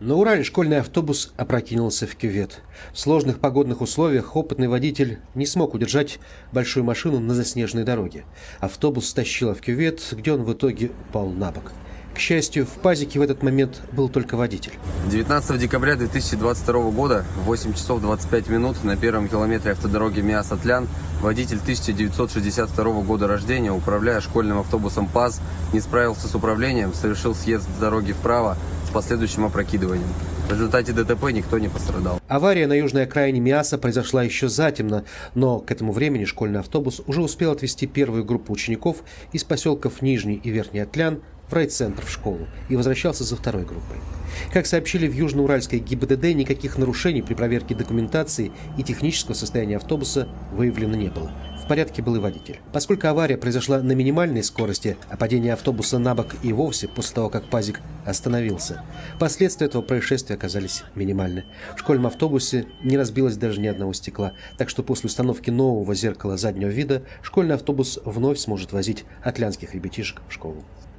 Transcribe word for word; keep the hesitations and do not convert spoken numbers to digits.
На Урале школьный автобус опрокинулся в кювет. В сложных погодных условиях опытный водитель не смог удержать большую машину на заснеженной дороге. Автобус стащило в кювет, где он в итоге упал на бок. К счастью, в пазике в этот момент был только водитель. девятнадцатого декабря две тысячи двадцать второго года в восемь часов двадцать пять минут на первом километре автодороги Миас-Атлян водитель тысяча девятьсот шестьдесят второго года рождения, управляя школьным автобусом ПАЗ, не справился с управлением, совершил съезд с дороги вправо с последующим опрокидыванием. В результате ДТП никто не пострадал. Авария на южной окраине Миаса произошла еще затемно, но к этому времени школьный автобус уже успел отвезти первую группу учеников из поселков Нижний и Верхний Атлян в райцентр в школу и возвращался за второй группой. Как сообщили в Южноуральской ГИБДД, никаких нарушений при проверке документации и технического состояния автобуса выявлено не было. В порядке был и водитель. Поскольку авария произошла на минимальной скорости, а падение автобуса на бок и вовсе после того, как пазик остановился, последствия этого происшествия оказались минимальны. В школьном автобусе не разбилось даже ни одного стекла, так что после установки нового зеркала заднего вида школьный автобус вновь сможет возить атлянских ребятишек в школу.